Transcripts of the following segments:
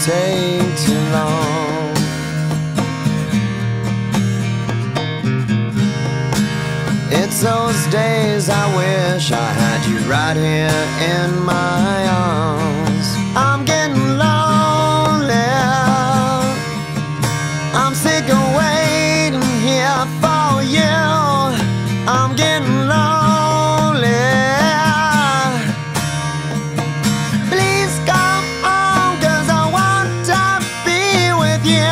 take too long. It's those days I wish I had you right here in my arms. I'm getting lonely, I'm sick of waiting here for you. I'm getting lonely. Please come home, 'cause I want to be with you.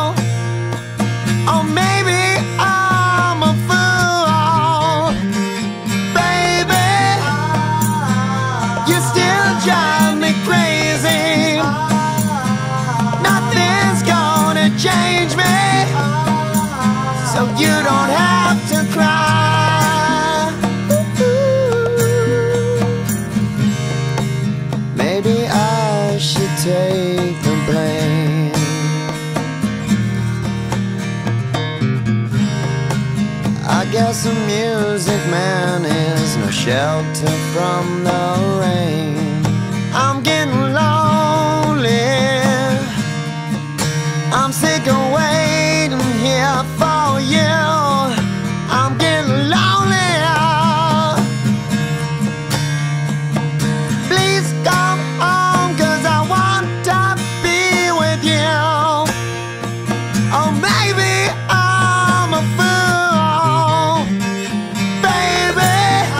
Or maybe I'm a fool, baby. You still drive me crazy. Nothing's gonna change me, so you don't have to cry. Maybe I should take the blame. I guess a music man is no shelter from the rain. I'm getting lonely, I'm sick of waiting here for you. I'm getting lonely. Please come home, 'cause I want to be with you. Or maybe I'm a fool, baby.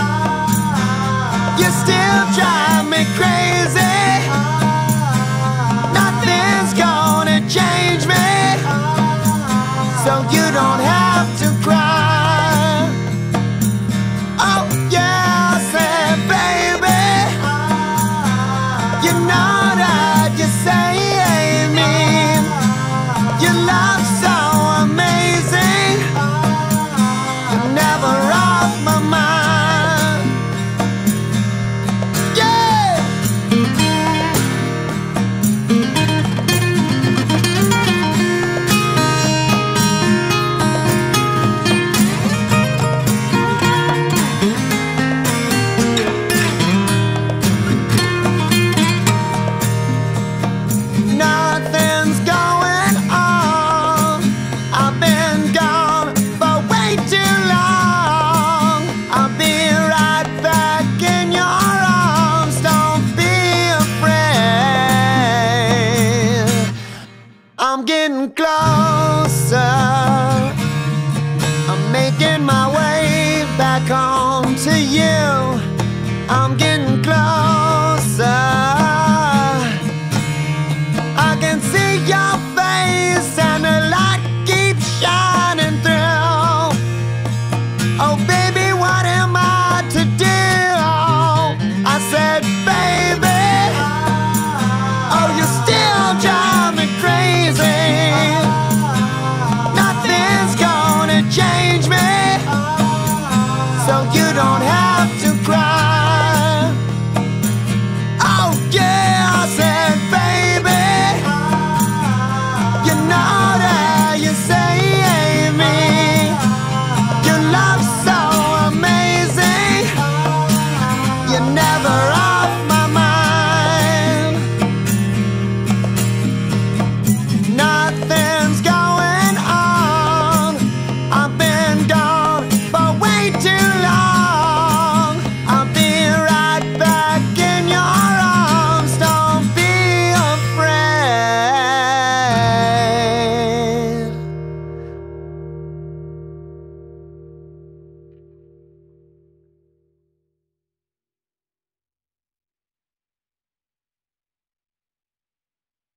You still drive me crazy. Nothing's gonna change me, so you don't have to cry. Oh yeah, I said, baby, you know that you save me. Your love's so amazing, you're never off my mind. Yeah. Nothing's going on, I've been gone for way too long. I'll be right back in your arms, don't be afraid. I'm getting closer, I'm making my way back home to you. I'm getting closer, I can see your face and the light keeps shining through. Oh baby, what am I to do? I said, baby, oh you still drive me crazy. Nothing's gonna change me, so you don't have